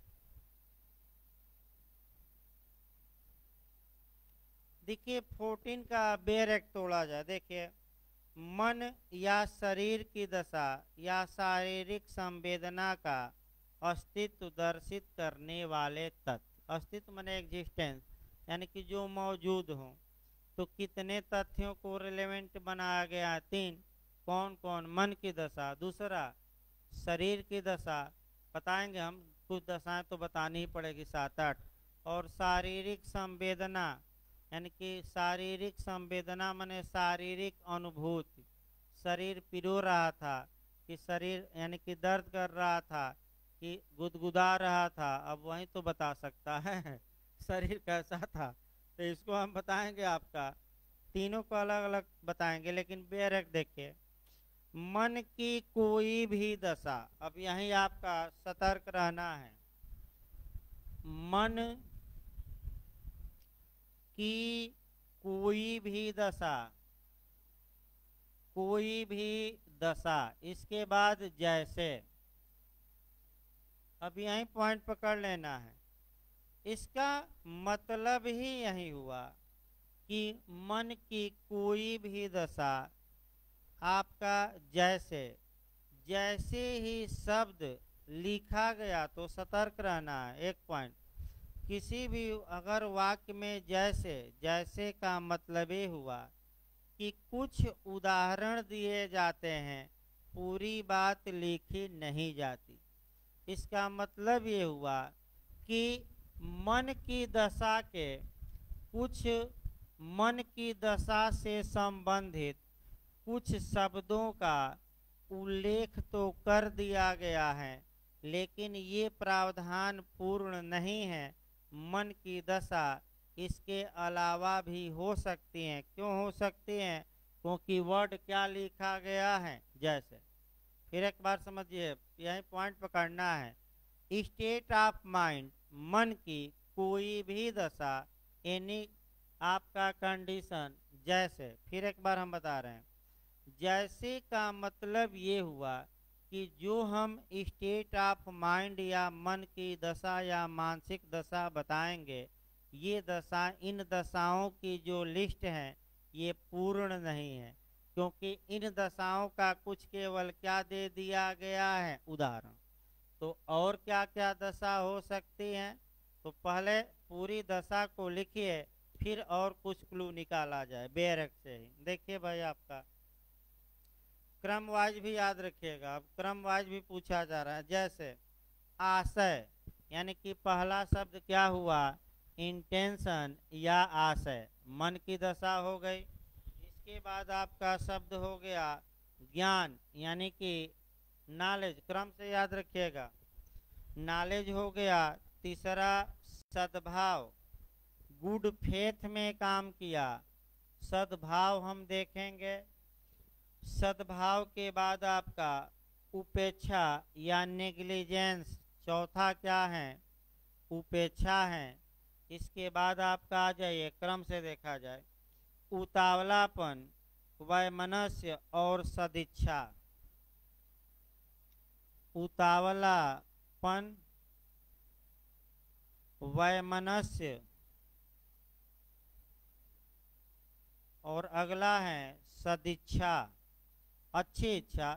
देखिए, फोर्टीन का बेयर एक्ट तोड़ा जाए। देखिए, मन या शरीर की दशा या शारीरिक संवेदना का अस्तित्व दर्शित करने वाले तथ्य, अस्तित्व माने एग्जिस्टेंस, यानी कि जो मौजूद हो। तो कितने तथ्यों को रिलेवेंट बनाया गया, तीन। कौन कौन, मन की दशा, दूसरा शरीर की दशा, बताएंगे हम, कुछ दशाएं तो बतानी ही पड़ेगी, सात आठ, और शारीरिक संवेदना, यानी कि शारीरिक संवेदना माने शारीरिक अनुभूति, शरीर पिरो रहा था कि शरीर यानी कि दर्द कर रहा था कि गुदगुदा रहा था, अब वही तो बता सकता है शरीर कैसा था। तो इसको हम बताएंगे, आपका तीनों को अलग अलग बताएंगे। लेकिन बेयर एक्ट देखिए, मन की कोई भी दशा, अब यही आपका सतर्क रहना है, मन की कोई भी दशा, कोई भी दशा, इसके बाद जैसे, अब यही पॉइंट पकड़ लेना है। इसका मतलब ही यही हुआ कि मन की कोई भी दशा आपका जैसे, जैसे ही शब्द लिखा गया तो सतर्क रहना है। एक पॉइंट, किसी भी अगर वाक्य में जैसे जैसे का मतलब ये हुआ कि कुछ उदाहरण दिए जाते हैं, पूरी बात लिखी नहीं जाती। इसका मतलब ये हुआ कि मन की दशा के कुछ मन की दशा से संबंधित कुछ शब्दों का उल्लेख तो कर दिया गया है, लेकिन ये प्रावधान पूर्ण नहीं है। मन की दशा इसके अलावा भी हो सकती हैं। क्यों हो सकती हैं? क्योंकि वर्ड क्या लिखा गया है, जैसे। फिर एक बार समझिए, यही पॉइंट पकड़ना है। स्टेट ऑफ माइंड, मन की कोई भी दशा, एनी आपका कंडीशन, जैसे। फिर एक बार हम बता रहे हैं, जैसे का मतलब ये हुआ कि जो हम स्टेट ऑफ माइंड या मन की दशा या मानसिक दशा बताएंगे, ये दशा, इन दशाओं की जो लिस्ट है ये पूर्ण नहीं है, क्योंकि इन दशाओं का कुछ केवल क्या दे दिया गया है, उदाहरण। तो और क्या क्या दशा हो सकती है? तो पहले पूरी दशा को लिखिए, फिर और कुछ क्लू निकाला जाए बेरक से ही। देखिए भाई, आपका क्रम वाइज भी याद रखिएगा। अब क्रम वाइज भी पूछा जा रहा है। जैसे आशय, यानी कि पहला शब्द क्या हुआ, इंटेंशन या आशय, मन की दशा हो गई। इसके बाद आपका शब्द हो गया ज्ञान, यानी कि नॉलेज, क्रम से याद रखिएगा, नॉलेज हो गया। तीसरा सद्भाव, गुड फेथ में काम किया, सद्भाव हम देखेंगे। सद्भाव के बाद आपका उपेक्षा या नेग्लिजेंस, चौथा क्या है, उपेक्षा है। इसके बाद आपका आ जाइए, क्रम से देखा जाए, उतावलापन, वैमनस्य और सदिच्छा। उतावलापन, वैमनस्य और अगला है सदिच्छा, अच्छी इच्छा।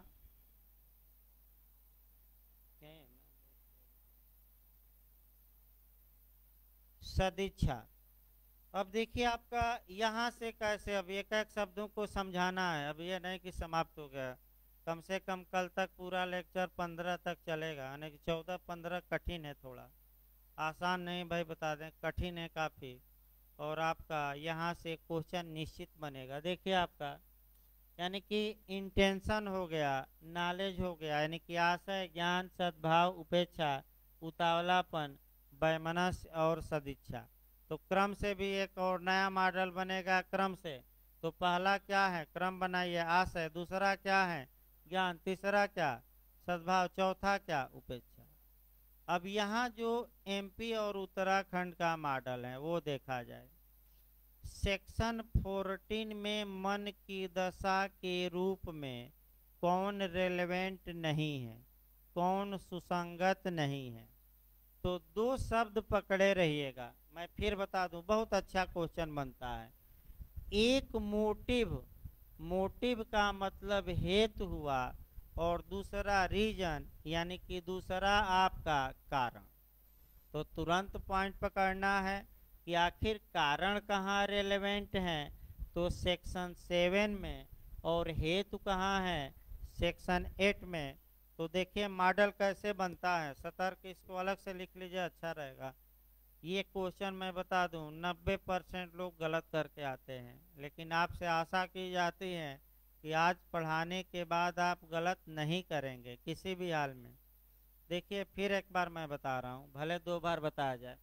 सदिच्छा। अब देखिए आपका यहाँ से कैसे, अब एक एक शब्दों को समझाना है। अब ये नहीं कि समाप्त हो गया, कम से कम कल तक पूरा लेक्चर पंद्रह तक चलेगा, यानी कि चौदह पंद्रह कठिन है, थोड़ा आसान नहीं भाई, बता दें कठिन है काफ़ी। और आपका यहाँ से क्वेश्चन निश्चित बनेगा। देखिए आपका, यानी कि इंटेंशन हो गया, नॉलेज हो गया, यानी कि आशय, ज्ञान, सद्भाव, उपेक्षा, उतावलापन, वैमनस्य और सदिच्छा। तो क्रम से भी एक और नया मॉडल बनेगा क्रम से। तो पहला क्या है, क्रम बनाइए, आशय। दूसरा क्या है, ज्ञान। तीसरा क्या, सद्भाव। चौथा क्या, उपेक्षा। अब यहाँ जो एमपी और उत्तराखंड का मॉडल है वो देखा जाए। सेक्शन चौदह में मन की दशा के रूप में कौन रेलेवेंट नहीं है, कौन सुसंगत नहीं है। तो दो शब्द पकड़े रहिएगा, मैं फिर बता दूं, बहुत अच्छा क्वेश्चन बनता है। एक मोटिव, मोटिव का मतलब हेतु हुआ, और दूसरा रीजन, यानी कि दूसरा आपका कारण। तो तुरंत पॉइंट पकड़ना है कि आखिर कारण कहाँ रेलेवेंट है, तो सेक्शन सेवन में, और हेतु कहाँ है, सेक्शन एट में। तो देखिए मॉडल कैसे बनता है, सतर्क, इसको अलग से लिख लीजिए, अच्छा रहेगा। ये क्वेश्चन मैं बता दूं, नब्बे परसेंट लोग गलत करके आते हैं, लेकिन आपसे आशा की जाती है कि आज पढ़ाने के बाद आप गलत नहीं करेंगे किसी भी हाल में। देखिए फिर एक बार मैं बता रहा हूँ, भले दो बार बताया जाए।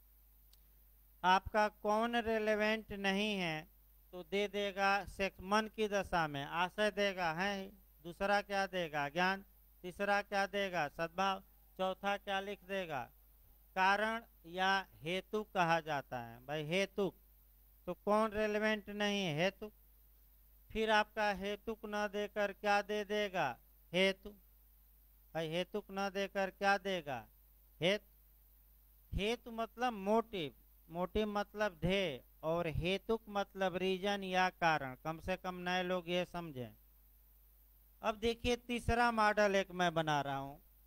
आपका कौन रेलेवेंट नहीं है, तो दे देगा सेक्स, मन की दशा में आशय देगा है, दूसरा क्या देगा, ज्ञान। तीसरा क्या देगा, सद्भाव। चौथा क्या लिख देगा, कारण या हेतु कहा जाता है भाई, हेतु। तो कौन रेलेवेंट नहीं है, हेतु। फिर आपका हेतुक न देकर क्या दे देगा, हेतु। भाई हेतुक न देकर क्या देगा, हेतु। हेतु मतलब मोटिव, मोटिव मतलब ध्येय, और हेतुक मतलब रीजन या कारण। कम से कम नए लोग ये समझें। अब देखिए तीसरा मॉडल एक मैं बना रहा हूं,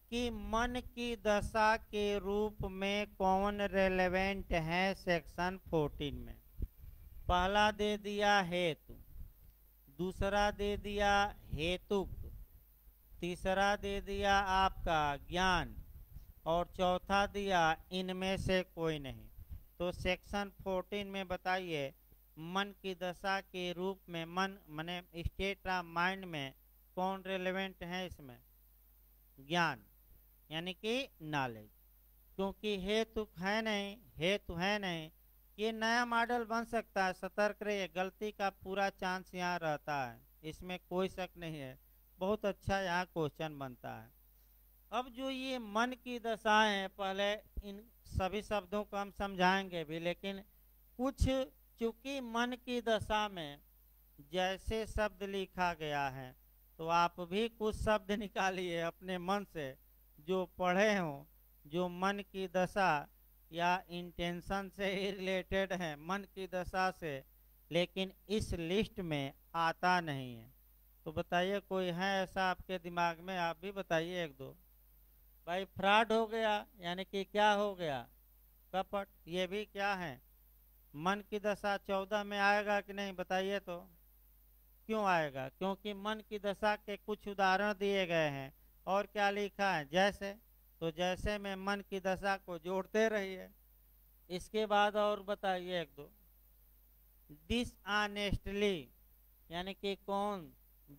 कि मन की दशा के रूप में कौन रेलेवेंट है सेक्शन फोर्टीन में। पहला दे दिया हेतु, दूसरा दे दिया हेतुक, तीसरा दे दिया आपका ज्ञान, और चौथा दिया इनमें से कोई नहीं। तो सेक्शन फोर्टीन में बताइए मन की दशा के रूप में मन मने स्टेट ऑफ माइंड में कौन रेलेवेंट है इसमें? ज्ञान यानी कि नॉलेज, क्योंकि हेतु है नहीं, हेतु है नहीं। ये नया मॉडल बन सकता है, सतर्क रहिए, गलती का पूरा चांस यहाँ रहता है, इसमें कोई शक नहीं है। बहुत अच्छा यहाँ क्वेश्चन बनता है। अब जो ये मन की दशाएं हैं, पहले इन सभी शब्दों को हम समझाएंगे भी, लेकिन कुछ चूंकि मन की दशा में जैसे शब्द लिखा गया है, तो आप भी कुछ शब्द निकालिए अपने मन से जो पढ़े हों, जो मन की दशा या इंटेंशन से ही रिलेटेड है, मन की दशा से, लेकिन इस लिस्ट में आता नहीं है। तो बताइए कोई है ऐसा आपके दिमाग में? आप भी बताइए एक दो। भाई फ्रॉड हो गया, यानी कि क्या हो गया? कपट। ये भी क्या है? मन की दशा चौदह में आएगा कि नहीं बताइए तो? क्यों आएगा? क्योंकि मन की दशा के कुछ उदाहरण दिए गए हैं। और क्या लिखा है? जैसे, तो जैसे में मन की दशा को जोड़ते रहिए। इसके बाद और बताइए एक दो। डिसऑनेस्टली यानी कि कौन?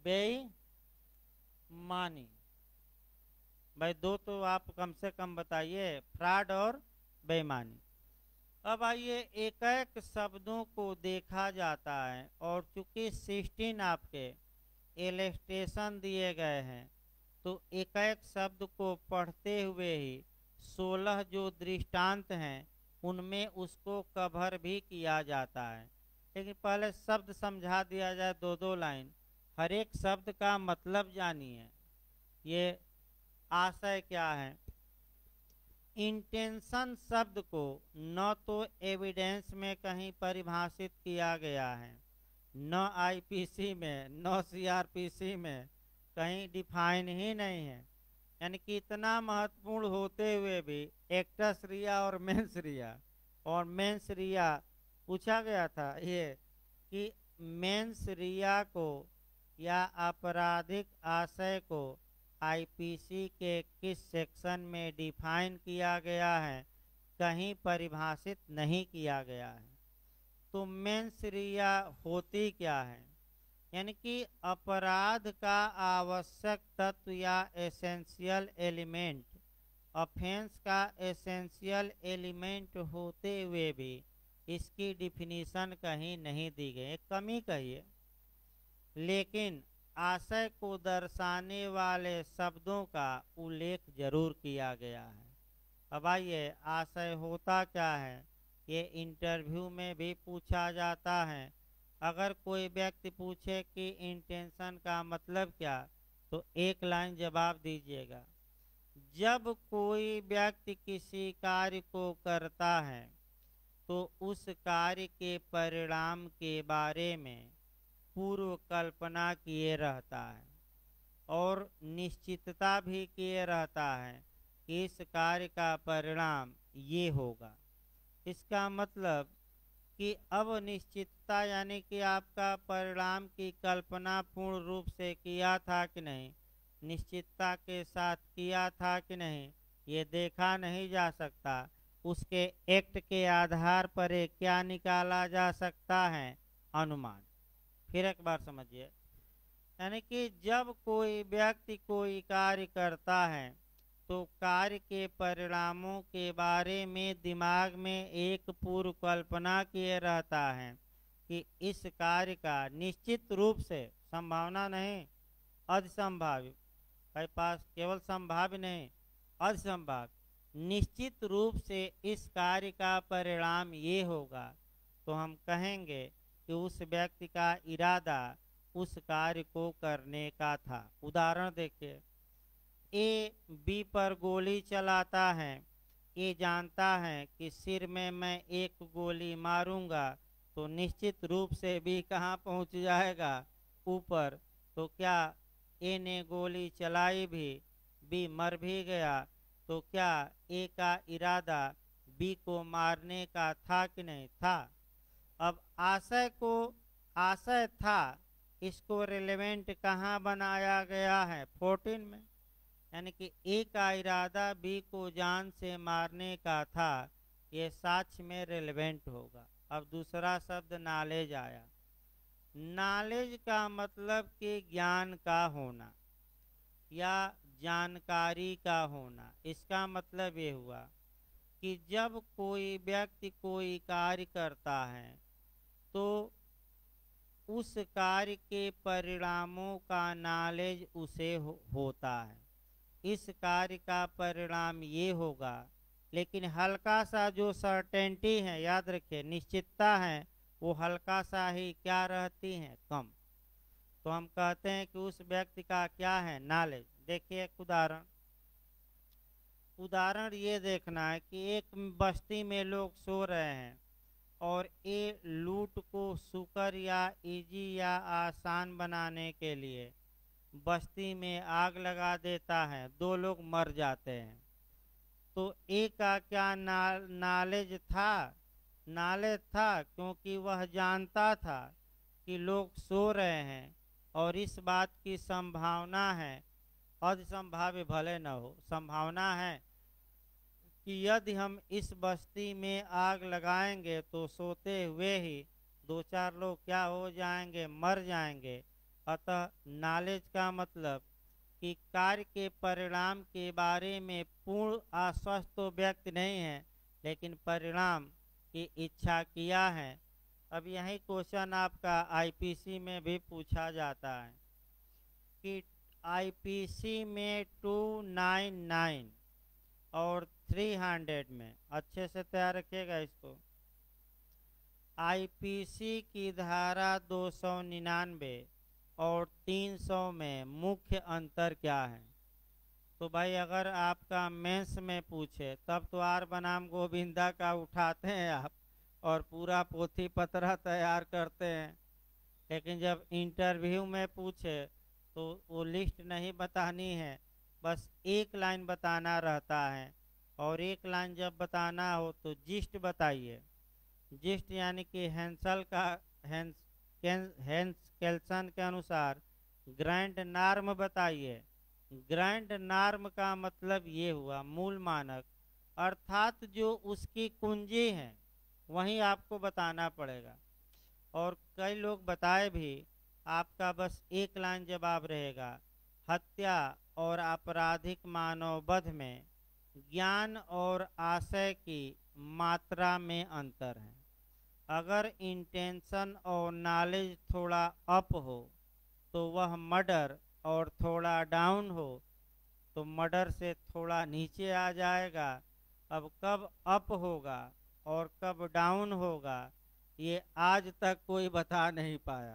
बेईमानी। भाई दो तो आप कम से कम बताइए, फ्रॉड और बेईमानी। अब आइए एक एक शब्दों को देखा जाता है, और चूंकि सिक्सटीन आपके इलस्ट्रेशन दिए गए हैं, तो एक एक शब्द को पढ़ते हुए ही सोलह जो दृष्टांत हैं उनमें उसको कवर भी किया जाता है। लेकिन पहले शब्द समझा दिया जाए, दो दो लाइन, हर एक शब्द का मतलब जानिए। ये आशय क्या है? इंटेंशन शब्द को न तो एविडेंस में कहीं परिभाषित किया गया है, न आईपीसी में, न सीआरपीसी में, कहीं डिफाइन ही नहीं है। यानी कि इतना महत्वपूर्ण होते हुए भी एक्टस रिया और मेंस रिया, और मेंस रिया पूछा गया था ये कि मेंस रिया को या आपराधिक आशय को आईपीसी के किस सेक्शन में डिफाइन किया गया है, कहीं परिभाषित नहीं किया गया है। तो मेंस रिया होती क्या है? यानी कि अपराध का आवश्यक तत्व या एसेंशियल एलिमेंट, ऑफेंस का एसेंशियल एलिमेंट होते हुए भी इसकी डिफिनीशन कहीं नहीं दी गई, कमी कहिए। लेकिन आशय को दर्शाने वाले शब्दों का उल्लेख जरूर किया गया है। अब आइए आशय होता क्या है, ये इंटरव्यू में भी पूछा जाता है। अगर कोई व्यक्ति पूछे कि इंटेंशन का मतलब क्या, तो एक लाइन जवाब दीजिएगा। जब कोई व्यक्ति किसी कार्य को करता है तो उस कार्य के परिणाम के बारे में पूर्व कल्पना किए रहता है और निश्चितता भी किए रहता है कि इस कार्य का परिणाम ये होगा। इसका मतलब कि अब निश्चितता यानी कि आपका परिणाम की कल्पना पूर्ण रूप से किया था कि नहीं, निश्चितता के साथ किया था कि नहीं, ये देखा नहीं जा सकता। उसके एक्ट के आधार पर क्या निकाला जा सकता है? अनुमान। फिर एक बार समझिए, यानी कि जब कोई व्यक्ति कोई कार्य करता है तो कार्य के परिणामों के बारे में दिमाग में एक पूर्व कल्पना किए रहता है कि इस कार्य का निश्चित रूप से, संभावना नहीं, अधिसंभावित, भाई पास केवल संभाव्य नहीं, अधिसंभावित, निश्चित रूप से इस कार्य का परिणाम ये होगा, तो हम कहेंगे कि उस व्यक्ति का इरादा उस कार्य को करने का था। उदाहरण देखिए, ए बी पर गोली चलाता है। ए जानता है कि सिर में मैं एक गोली मारूंगा तो निश्चित रूप से बी कहाँ पहुंच जाएगा? ऊपर। तो क्या ए ने गोली चलाई भी, बी मर भी गया तो क्या ए का इरादा बी को मारने का था कि नहीं था। अब आशय को आशय था, इसको रिलेवेंट कहाँ बनाया गया है, फोर्टीन में। यानी कि ए का इरादा बी को जान से मारने का था, ये साक्ष्य में रिलेवेंट होगा। अब दूसरा शब्द नॉलेज आया। नॉलेज का मतलब कि ज्ञान का होना या जानकारी का होना। इसका मतलब ये हुआ कि जब कोई व्यक्ति कोई कार्य करता है तो उस कार्य के परिणामों का नॉलेज उसे हो, होता है। इस कार्य का परिणाम ये होगा, लेकिन हल्का सा जो सर्टेनिटी है, याद रखिए निश्चितता है, वो हल्का सा ही क्या रहती है, कम। तो हम कहते हैं कि उस व्यक्ति का क्या है, नॉलेज। देखिए एक उदाहरण उदाहरण ये देखना है कि एक बस्ती में लोग सो रहे हैं और ये लूट को सुकर या इजी या आसान बनाने के लिए बस्ती में आग लगा देता है, दो लोग मर जाते हैं। तो ए का क्या नॉलेज था, नॉलेज था क्योंकि वह जानता था कि लोग सो रहे हैं और इस बात की संभावना है, असंभाव्य भले न हो, संभावना है कि यदि हम इस बस्ती में आग लगाएंगे तो सोते हुए ही दो चार लोग क्या हो जाएंगे, मर जाएंगे। अतः नॉलेज का मतलब कि कार्य के परिणाम के बारे में पूर्ण आश्वस्त तो व्यक्ति नहीं है, लेकिन परिणाम की इच्छा किया है। अब यही क्वेश्चन आपका आईपीसी में भी पूछा जाता है कि आईपीसी में टू नाइन नाइन और थ्री हंड्रेड में, अच्छे से तैयार रखिएगा इसको, आईपीसी की धारा दो सौ निन्यानवे और तीन सौ में मुख्य अंतर क्या है। तो भाई अगर आपका मेंस में पूछे तब तो आर बनाम गोविंदा का उठाते हैं आप और पूरा पोथी पतरा तैयार करते हैं, लेकिन जब इंटरव्यू में पूछे तो वो लिस्ट नहीं बतानी है, बस एक लाइन बताना रहता है। और एक लाइन जब बताना हो तो जिस्ट बताइए। जिस्ट यानी कि हेंसल का हेंस हेंस केल्सन के अनुसार ग्रैंड नॉर्म बताइए। ग्रैंड नॉर्म का मतलब ये हुआ मूल मानक, अर्थात जो उसकी कुंजी है वही आपको बताना पड़ेगा। और कई लोग बताए भी, आपका बस एक लाइन जवाब रहेगा, हत्या और आपराधिक मानववध में ज्ञान और आशय की मात्रा में अंतर है। अगर इंटेंशन और नॉलेज थोड़ा अप हो तो वह मर्डर, और थोड़ा डाउन हो तो मर्डर से थोड़ा नीचे आ जाएगा। अब कब अप होगा और कब डाउन होगा ये आज तक कोई बता नहीं पाया।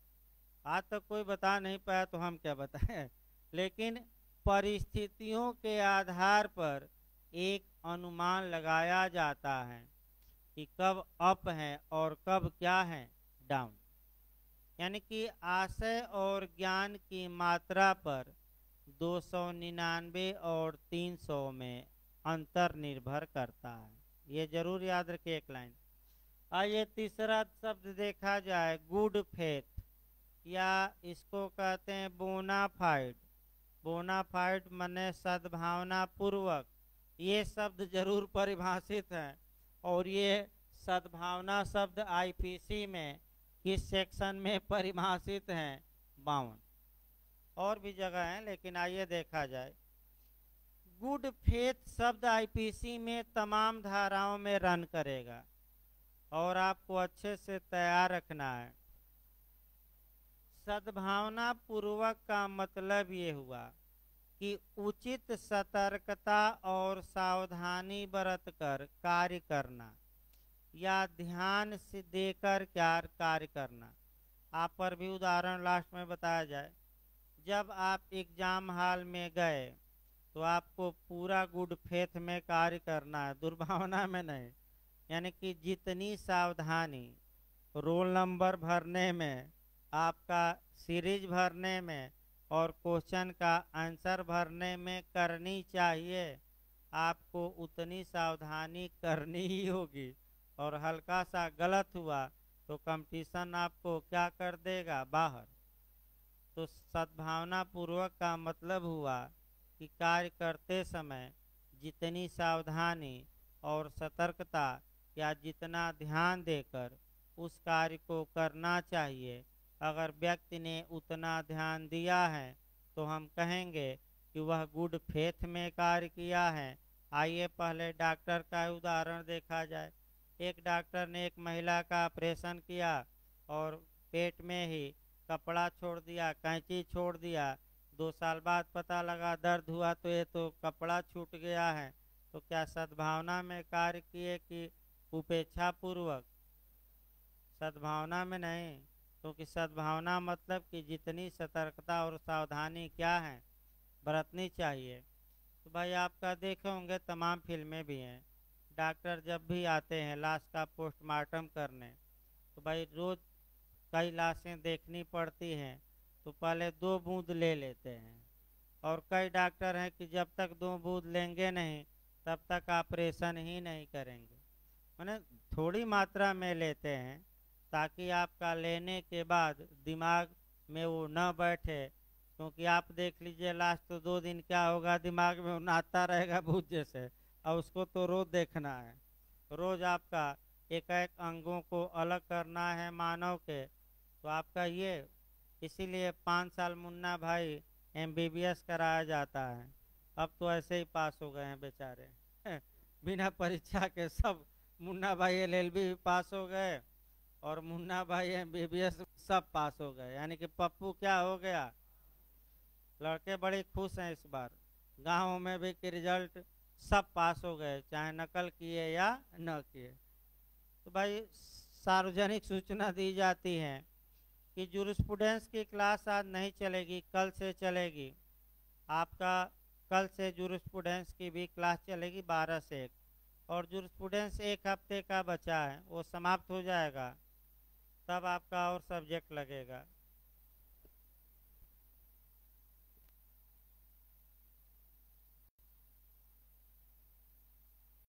आज तक कोई बता नहीं पाया तो हम क्या बताएं, लेकिन परिस्थितियों के आधार पर एक अनुमान लगाया जाता है कि कब अप है और कब क्या है, डाउन। यानी कि आशय और ज्ञान की मात्रा पर दो सौ निन्यानवे और तीन सौ में अंतर निर्भर करता है, ये जरूर याद रखिए एक लाइन। आइए तीसरा शब्द देखा जाए, गुड फेथ, या इसको कहते हैं बोनाफाइड। बोनाफाइड माने सद्भावना पूर्वक। ये शब्द जरूर परिभाषित है और ये सद्भावना शब्द आईपीसी में किस सेक्शन में परिभाषित है, बावन। और भी जगह है लेकिन आइए देखा जाए। गुड फेथ शब्द आईपीसी में तमाम धाराओं में रन करेगा और आपको अच्छे से तैयार रखना है। सद्भावना पूर्वक का मतलब ये हुआ कि उचित सतर्कता और सावधानी बरतकर कार्य करना या ध्यान से देकर क्या कार्य करना। आप पर भी उदाहरण लास्ट में बताया जाए। जब आप एग्जाम हॉल में गए तो आपको पूरा गुड फेथ में कार्य करना है, दुर्भावना में नहीं। यानी कि जितनी सावधानी रोल नंबर भरने में, आपका सीरीज भरने में और क्वेश्चन का आंसर भरने में करनी चाहिए, आपको उतनी सावधानी करनी ही होगी। और हल्का सा गलत हुआ तो कंपटीशन आपको क्या कर देगा, बाहर। तो सद्भावना पूर्वक का मतलब हुआ कि कार्य करते समय जितनी सावधानी और सतर्कता या जितना ध्यान देकर उस कार्य को करना चाहिए, अगर व्यक्ति ने उतना ध्यान दिया है तो हम कहेंगे कि वह गुड फेथ में कार्य किया है। आइए पहले डॉक्टर का उदाहरण देखा जाए। एक डॉक्टर ने एक महिला का ऑपरेशन किया और पेट में ही कपड़ा छोड़ दिया, कैंची छोड़ दिया। दो साल बाद पता लगा दर्द हुआ तो ये तो कपड़ा छूट गया है। तो क्या सद्भावना में कार्य किए कि उपेक्षा पूर्वक? सद्भावना में नहीं, क्योंकि सद्भावना मतलब कि जितनी सतर्कता और सावधानी क्या है, बरतनी चाहिए। तो भाई आपका देखे होंगे तमाम फिल्में भी हैं, डॉक्टर जब भी आते हैं लाश का पोस्टमार्टम करने, तो भाई रोज़ कई लाशें देखनी पड़ती हैं, तो पहले दो बूंद ले लेते हैं। और कई डॉक्टर हैं कि जब तक दो बूंद लेंगे नहीं तब तक ऑपरेशन ही नहीं करेंगे। मैंने थोड़ी मात्रा में लेते हैं ताकि आपका लेने के बाद दिमाग में वो न बैठे, क्योंकि आप देख लीजिए लास्ट तो दो दिन क्या होगा, दिमाग में वो आता रहेगा भूत जैसे, और उसको तो रोज देखना है। रोज आपका एक एक अंगों को अलग करना है मानव के। तो आपका ये इसीलिए पाँच साल मुन्ना भाई एम बी बी एस कराया जाता है। अब तो ऐसे ही पास हो गए हैं बेचारे बिना परीक्षा के सब। मुन्ना भाई एल एल बी पास हो गए और मुन्ना भाई एम बी बी एस सब पास हो गए, यानी कि पप्पू क्या हो गया। लड़के बड़े खुश हैं इस बार, गाँव में भी कि रिजल्ट सब पास हो गए, चाहे नकल किए या न किए। तो भाई सार्वजनिक सूचना दी जाती है कि जूरिस्प्रूडेंस की क्लास आज नहीं चलेगी, कल से चलेगी। आपका कल से जूरिस्प्रूडेंस की भी क्लास चलेगी बारह से एक, और जूरिस्प्रूडेंस एक हफ्ते का बचा है, वो समाप्त हो जाएगा, तब आपका और सब्जेक्ट लगेगा।